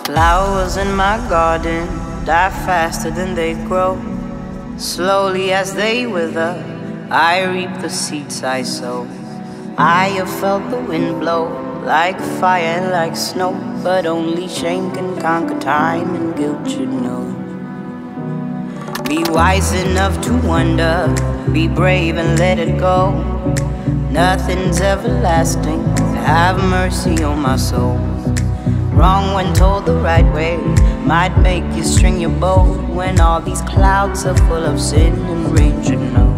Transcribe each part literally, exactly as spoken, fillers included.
Flowers in my garden die faster than they grow. Slowly as they wither, I reap the seeds I sow. I have felt the wind blow like fire, like snow, but only shame can conquer time and guilt should know. Be wise enough to wonder, be brave and let it go. Nothing's everlasting, have mercy on my soul. Wrong when told the right way might make you string your bow, when all these clouds are full of sin and rain should know.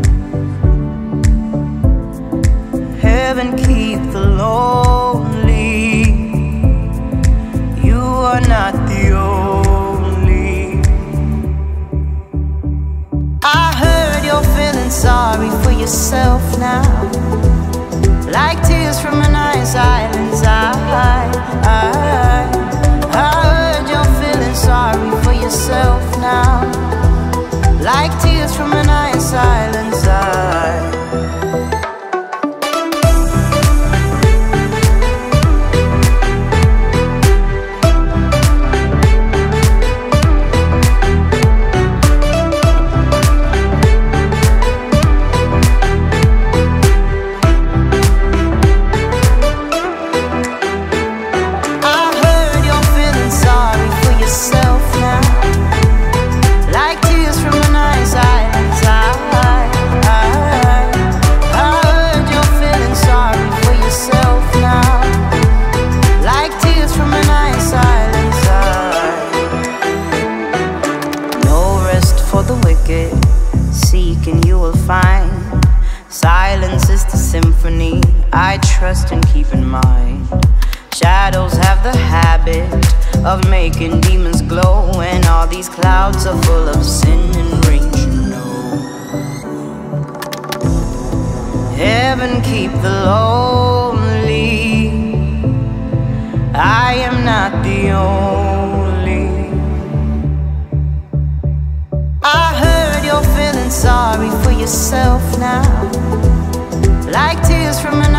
Heaven keep the lonely, you are not the only. I heard you're feeling sorry for yourself now, like tears from an ice island's eye. I, I heard you're feeling sorry for yourself now, like tears from an ice island's eye. Seek and you will find silence is the symphony I trust and keep in mind. Shadows have the habit of making demons glow, and all these clouds are full of sin and rain you know. Heaven keep the lonely, I am not the only. I heard you're feeling sorry for yourself now, like tears from an